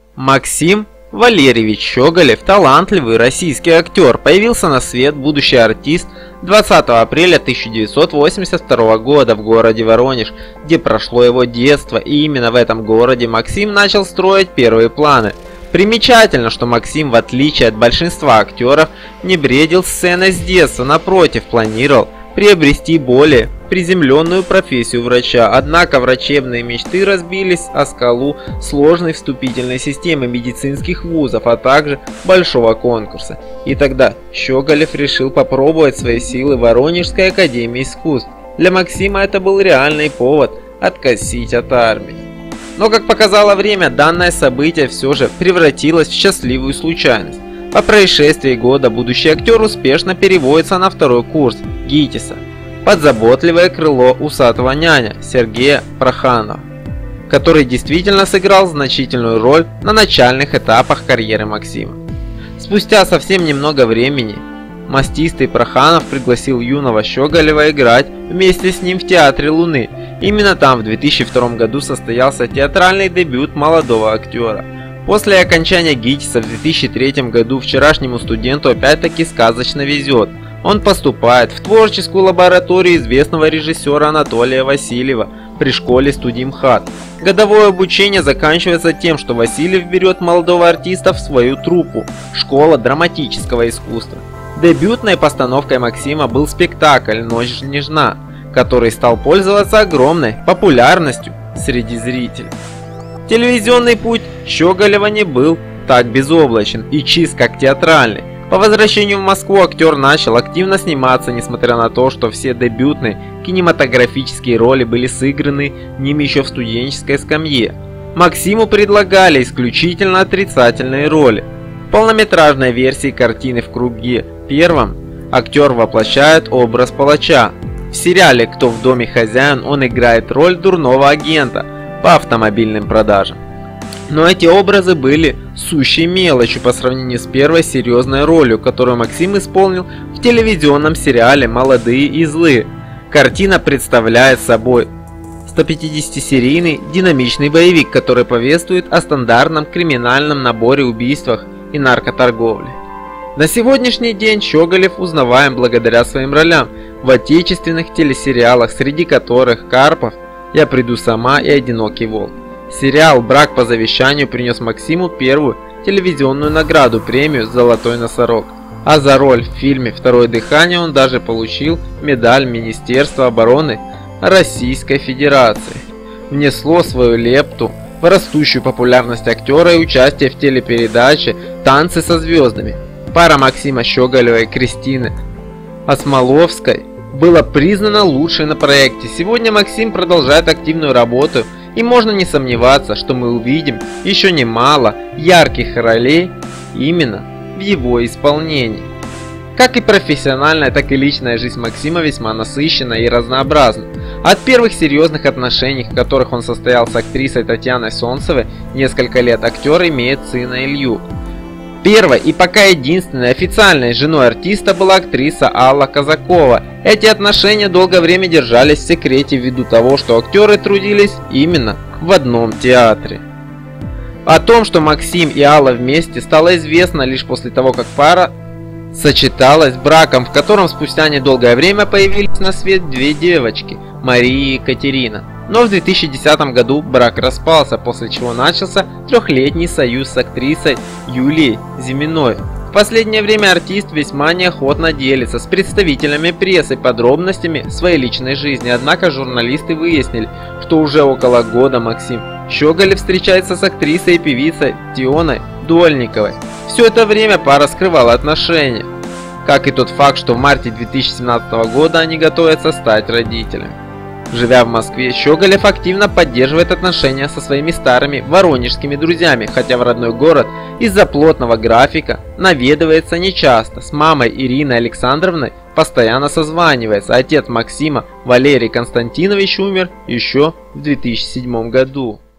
Максим Валерьевич Щеголев, талантливый российский актер, появился на свет будущий артист 20 апреля 1982 года в городе Воронеж, где прошло его детство, и именно в этом городе Максим начал строить первые планы. Примечательно, что Максим, в отличие от большинства актеров, не бредил сценой с детства, напротив, планировал приобрести более приземленную профессию врача, однако врачебные мечты разбились о скалу сложной вступительной системы медицинских вузов, а также большого конкурса. И тогда Щеголев решил попробовать свои силы в Воронежской академии искусств. Для Максима это был реальный повод откосить от армии. Но, как показало время, данное событие все же превратилось в счастливую случайность. По происшествии года будущий актер успешно переводится на второй курс ГИТИСа под заботливое крыло усатого няня Сергея Проханова, который действительно сыграл значительную роль на начальных этапах карьеры Максима. Спустя совсем немного времени мастистый Проханов пригласил юного Щеголева играть вместе с ним в Театре Луны. Именно там в 2002 году состоялся театральный дебют молодого актера. После окончания ГИТИСа в 2003 году вчерашнему студенту опять-таки сказочно везет. Он поступает в творческую лабораторию известного режиссера Анатолия Васильева при школе-студии МХАТ. Годовое обучение заканчивается тем, что Васильев берет молодого артиста в свою труппу «Школа драматического искусства». Дебютной постановкой Максима был спектакль «Ночь нежна», который стал пользоваться огромной популярностью среди зрителей. Телевизионный путь Щеголева не был так безоблачен и чист, как театральный. По возвращению в Москву актер начал активно сниматься, несмотря на то, что все дебютные кинематографические роли были сыграны ним еще в студенческой скамье. Максиму предлагали исключительно отрицательные роли. В полнометражной версии картины «В круге первом» актер воплощает образ палача. В сериале «Кто в доме хозяин» он играет роль дурного агента по автомобильным продажам. Но эти образы были сущей мелочью по сравнению с первой серьезной ролью, которую Максим исполнил в телевизионном сериале «Молодые и злые». Картина представляет собой 150-серийный динамичный боевик, который повествует о стандартном криминальном наборе, убийствах и наркоторговле. На сегодняшний день Щеголев узнаваем благодаря своим ролям в отечественных телесериалах, среди которых «Карпов», «Я приду сама» и «Одинокий волк». Сериал «Брак по завещанию» принес Максиму первую телевизионную награду, премию «Золотой носорог». А за роль в фильме «Второе дыхание» он даже получил медаль Министерства обороны Российской Федерации. Внесло свою лепту в растущую популярность актера и участие в телепередаче «Танцы со звездами». Пара Максима Щеголева и Кристины Осмоловской была признана лучшей на проекте. Сегодня Максим продолжает активную работу, и можно не сомневаться, что мы увидим еще немало ярких ролей именно в его исполнении. Как и профессиональная, так и личная жизнь Максима весьма насыщена и разнообразна. От первых серьезных отношений, в которых он состоял с актрисой Татьяной Солнцевой несколько лет, актер имеет сына Илью. Первой и пока единственной официальной женой артиста была актриса Алла Казакова. Эти отношения долгое время держались в секрете ввиду того, что актеры трудились именно в одном театре. О том, что Максим и Алла вместе, стало известно лишь после того, как пара сочеталась браком, в котором спустя недолгое время появились на свет две девочки – Мария и Екатерина. Но в 2010 году брак распался, после чего начался трехлетний союз с актрисой Юлией Зиминой. В последнее время артист весьма неохотно делится с представителями прессы подробностями своей личной жизни, однако журналисты выяснили, что уже около года Максим Щеголев встречается с актрисой и певицей Тионой Дольниковой. Все это время пара скрывала отношения, как и тот факт, что в марте 2017 года они готовятся стать родителями. Живя в Москве, Щеголев активно поддерживает отношения со своими старыми воронежскими друзьями, хотя в родной город из-за плотного графика наведывается нечасто. С мамой Ириной Александровной постоянно созванивается. Отец Максима, Валерий Константинович, умер еще в 2007 году.